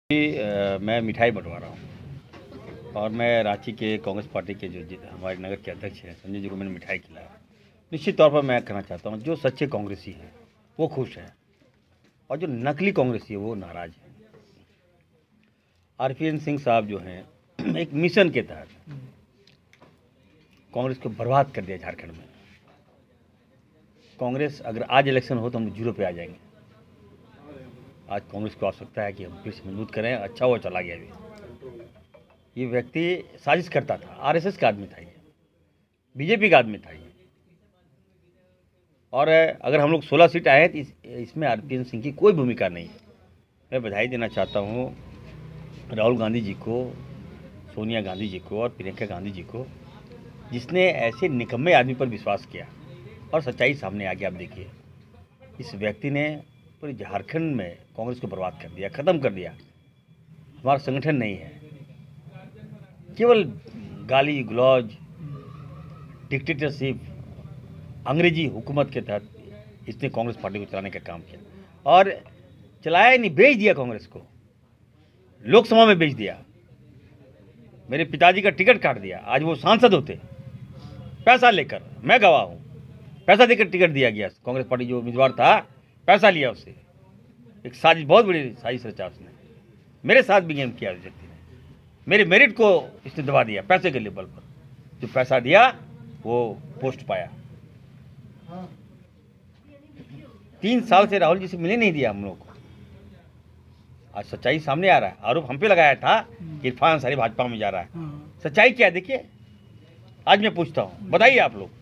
मैं मिठाई बंटवा रहा हूँ और मैं रांची के कांग्रेस पार्टी के जो हमारे नगर के अध्यक्ष हैं संजय जी को मैंने मिठाई खिलाया। निश्चित तौर पर मैं कहना चाहता हूँ जो सच्चे कांग्रेसी हैं वो खुश हैं और जो नकली कांग्रेसी है वो नाराज है। आरपीएन सिंह साहब जो हैं एक मिशन के तहत कांग्रेस को बर्बाद कर दिया झारखंड में। कांग्रेस अगर आज इलेक्शन हो तो हम जीरो पे आ जाएंगे। आज कांग्रेस को आवश्यकता है कि हम फिर से मजबूत करें। अच्छा वो चला गया ये व्यक्ति साजिश करता था, आरएसएस का आदमी था ये, बीजेपी का आदमी था ये। और अगर हम लोग 16 सीट आए तो इसमें आरपीएन सिंह की कोई भूमिका नहीं है। मैं बधाई देना चाहता हूँ राहुल गांधी जी को, सोनिया गांधी जी को और प्रियंका गांधी जी को, जिसने ऐसे निकम्मे आदमी पर विश्वास किया और सच्चाई सामने आ गई। आप देखिए इस व्यक्ति ने पूरे झारखंड में कांग्रेस को बर्बाद कर दिया, ख़त्म कर दिया। हमारा संगठन नहीं है, केवल गाली गलौज, डिक्टेटरशिप, अंग्रेजी हुकूमत के तहत इसने कांग्रेस पार्टी को चलाने का काम किया और चलाया नहीं, बेच दिया कांग्रेस को, लोकसभा में बेच दिया। मेरे पिताजी का टिकट काट दिया। आज वो सांसद होते पैसा लेकर, मैं गवाह हूँ, पैसा देकर टिकट दिया गया। कांग्रेस पार्टी जो उम्मीदवार था पैसा लिया उससे। एक साजिश, बहुत बड़ी साजिश रचा उसने। मेरे साथ भी गेम किया उस व्यक्ति ने। मेरे मेरिट को इसने दबा दिया पैसे के लेवल पर। जो पैसा दिया वो पोस्ट पाया। 3 साल से राहुल जी से मिलने नहीं दिया हम लोग को। आज सच्चाई सामने आ रहा है। आरोप हम पे लगाया था कि इरफान अंसारी भाजपा में जा रहा है। सच्चाई क्या है देखिए। आज मैं पूछता हूँ, बताइए आप लोग।